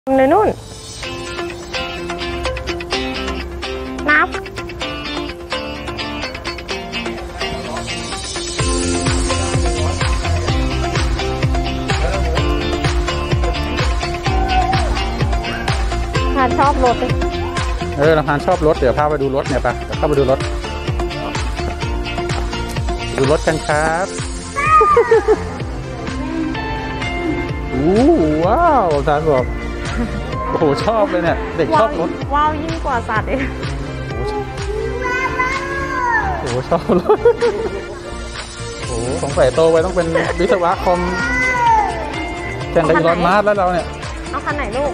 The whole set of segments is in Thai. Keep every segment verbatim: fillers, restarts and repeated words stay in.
เลยนู่นนับทานชอบรถเลยเออเราทานชอบรถเดี๋ยวพาไปดูรถเนี่ยปะเดี๋ยวเข้าไปดูรถดูรถกันครับอู้ว้าวทานบอกโอ้โหชอบเลยเนี่ยเด็กชอบรถว้าวยิ่งกว่าสัตว์เองโอ้โหชอบรถโอ้โหสงสัยโตไปต้องเป็นวิศวะคอมแข่งกับอีลอนมัสก์แล้วเราเนี่ยเอาคันไหนลูก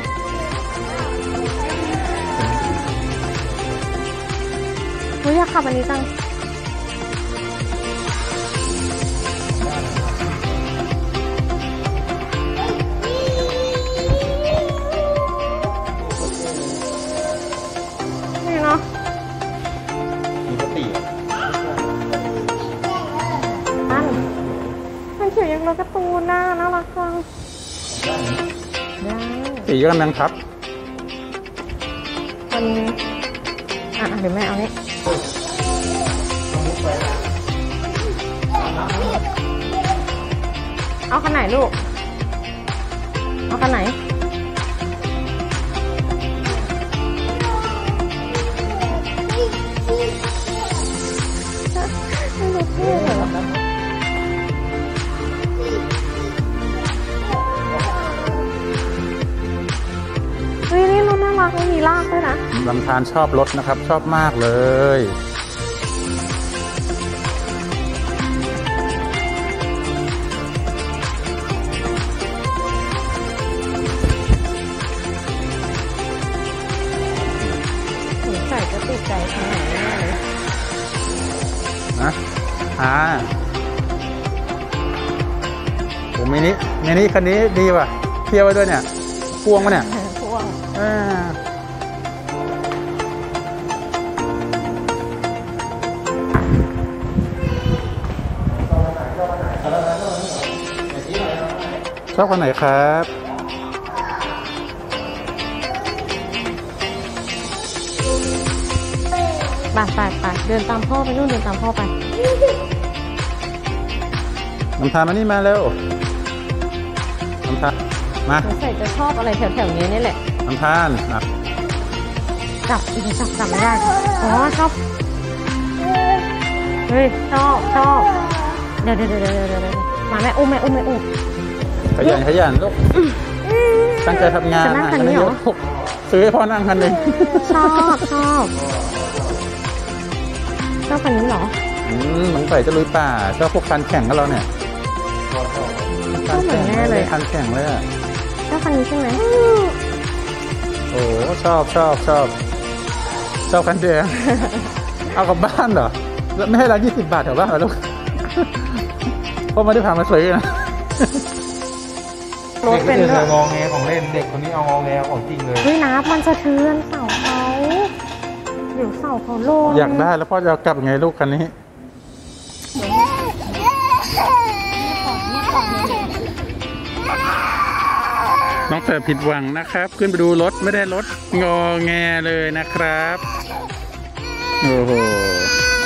หนูอยากขับอันนี้จังนี่เนาะมีสติอันมันเขียวยังรถการ์ตูนน่าน่ารักจังสีกำลังทับมันอ่ะเดี๋ยวแม่เอานี้เอาคันไหนลูกเอาคันไหนไม่รู้เพื่อนเหรอเฮ้ยนี่รถน่ารักมีลากด้วยนะลำธารชอบรถนะครับชอบมากเลยใส่ก็ติดใจขนาดนี้เลยนะอ่าโอ้มินิมินิคันนี้ดีว่ะเที่ยวไปด้วยเนี่ยพ่วงมาเนี่ยพ่วงอ่าชอบคันไหนครับไปไปไปเดินตามพ่อไปนู่นเดินตามพ่อไปน้ำทานมานี่มาเร็วน้ำทานมาใส่จะชอบอะไรแถวๆนี้นี่แหละน้ำทานจับอีกจับจับไม่ได้อ๋อชอบเฮ้ยชอบชอบเดี๋ยวเดี๋ยวเดี๋ยวเดี๋ยวเดี๋ยวมาแม่อุ้มแม่อุ้มแม่อุ้มขยันขยันลูกตั้งใจทำงานนั่งคันนี้เหรอซื้อให้พ่อนั่งคันหนึ่งชอบชอบชอบคันนี้เหรออืมสงสัยจะลุยป่าชอบพวกคันแข่งกับเราเนี่ยชอบเหมือนแม่เลยคันแข่งเลยอ่ะชอบคันนี้ใช่ไหมโอ้ชอบชอบชอบชอบคันแดงเอากลับบ้านเหรอแล้วไม่ให้ร้านยี่สิบบาทแถวบ้านเหรอลูกพ่อไม่ได้พามาซื้อนะรถเป็นด้วยงอแงของเล่นเด็กคนนี้เอางอแงของจริงเลยเฮ้ยน้ำมันสะเทือนเสาเขาเดี๋ยวเสาเขาโล่งอยากได้แล้วพ่อจะกลับไงลูกคันนี้น้องเสือผิดหวังนะครับขึ้นไปดูรถไม่ได้รถงอแงเลยนะครับโอ้โห